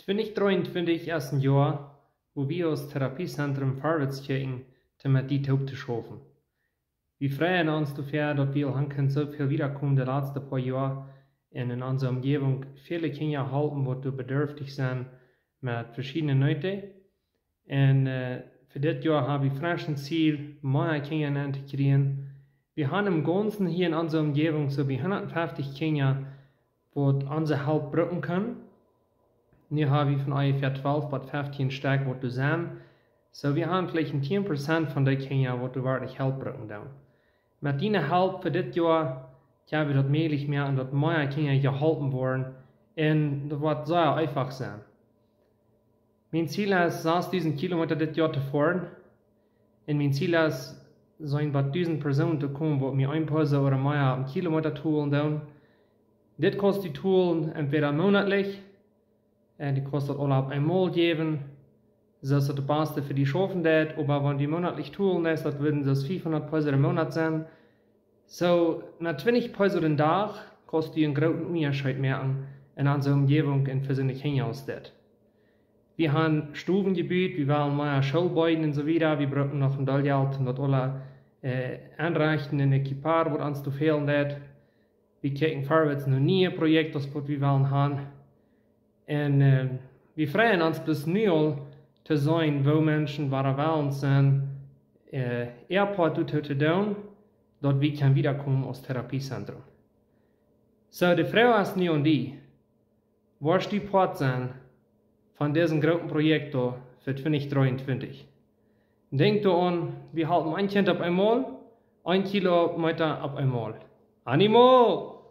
2023 ist ein Jahr, wo wir als Therapiezentrum vorwärts gehen, damit die Taub zu schaffen. Wir freuen uns dafür, dass wir so viel wiederkommen die letzten paar Jahre in unserer Umgebung viele Kinder halten, die bedürftig sind mit verschiedenen Leuten. Und für das Jahr habe ich frisch ein Ziel, mehr Kinder zu integrieren. Wir haben im Ganzen hier in unserer Umgebung so wie 150 Kinder, die unsere Hilfe brauchen können. Nu haben wir von ungefähr 12 bis 15 Stück, die zusammen. So wir haben vielleicht 10% von den Kindern, die wirklich Hilfe brauchen. Mit dieser Hilfe für das Jahr haben wir das möglich mehr und dass mehr Kinder geholfen werden. Und das wird sehr einfach sein. Mein Ziel ist, 6000 Kilometer das Jahr zu fahren. Und mein Ziel ist, so ein paar 1000 Personen zu kommen, die mir einpassen oder mehr einen Kilometer tun. Das kostet die Tool entweder monatlich, die kostet alle auf einmal geben. Das ist das Beste für die schaffen das, aber wenn die monatlich tun ist, das würden das 500 Peso im Monat sein. So, mit 20 Peso den Tag kostet die einen großen Unterschied merken in unserer Umgebung und für seine Kinder aus das. Wir haben Stubengebiet, wir wollen mehr Schulbäuden und so weiter, wir brauchen noch ein Geld und das alle anreichen in Equipar, wo uns zu fehlen wird. Wir kriegen vorwärts noch nie ein Projekt, das wir wollen haben. Und wir freuen uns bis nu zu sein, wo Menschen wollen sind, Airport zu tun, dort wir können wiederkommen aus Therapiezentrum. So, die Frage ist nu und die, was die Part sein von diesem großen Projekt für 2023. Denkt daran, wir halten ein Kind auf einmal, 1 Kilometer auf einmal. Animo!